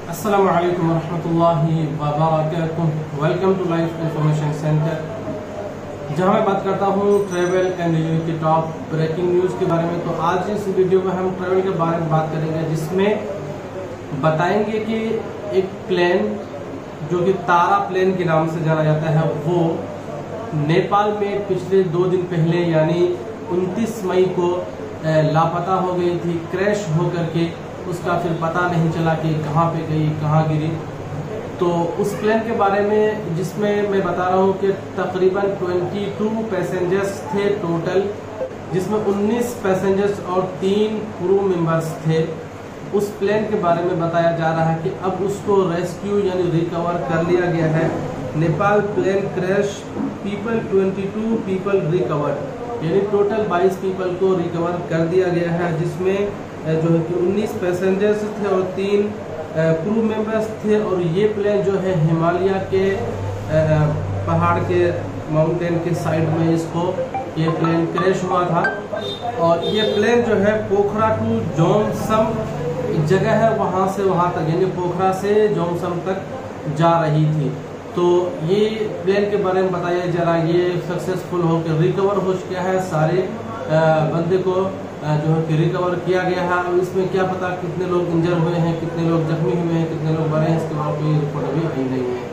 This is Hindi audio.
अस्सलामु अलैकुम रहमतुल्लाहि व बरकातुहू। Welcome to life information centre, जहां मैं बात करता हूं ट्रैवल एंड न्यूज़ की टॉप ब्रेकिंग न्यूज़ के बारे में। तो आज इस वीडियो में हम ट्रैवल के बारे में बात करेंगे, जिसमें बताएंगे कि एक प्लेन जो कि तारा प्लेन के नाम से जाना जाता है, वो नेपाल में पिछले 2 दिन पहले यानी 29 मई को लापता हो गई थी, क्रैश होकर के। उसका फिर पता नहीं चला कि कहाँ पे गई, कहाँ गिरी। तो उस प्लेन के बारे में जिसमें मैं बता रहा हूँ कि तकरीबन 22 पैसेंजर्स थे टोटल, जिसमें 19 पैसेंजर्स और 3 क्रू मेंबर्स थे। उस प्लेन के बारे में बताया जा रहा है कि अब उसको रेस्क्यू यानी रिकवर कर लिया गया है। Nepal plane crash, 22 people recovered, यानी टोटल 22 पीपल को रिकवर कर दिया गया है, जिसमें जो है कि 19 पैसेंजर्स थे और 3 क्रू मेंबर्स थे। और ये प्लेन जो है हिमालय के पहाड़ के माउंटेन के साइड में इसको ये प्लेन क्रैश हुआ था। और ये प्लेन जो है पोखरा टू जोंगसम जगह है, वहाँ से वहाँ तक, यानी पोखरा से जोंगसम तक जा रही थी। तो ये प्लेन के बारे में बताया जा रहा है, ये सक्सेसफुल होकर रिकवर हो चुका है। सारे बंदे को जो है कि रिकवर किया गया है। और इसमें क्या पता कितने लोग इंजर हुए हैं, कितने लोग जख्मी हुए हैं, कितने लोग मरे हैं, इसके बाद कोई रिपोर्ट अभी आई नहीं है।